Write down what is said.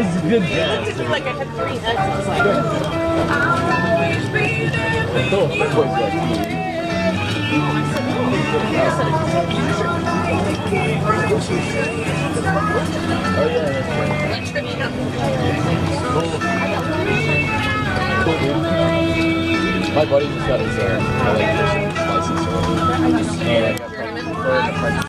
was a good guess. It looked like I had 3 X's. Like, Cool. That was good. Oh yeah, that's right. Cool. Cool, dude. My buddy just got his license. And I got pregnant.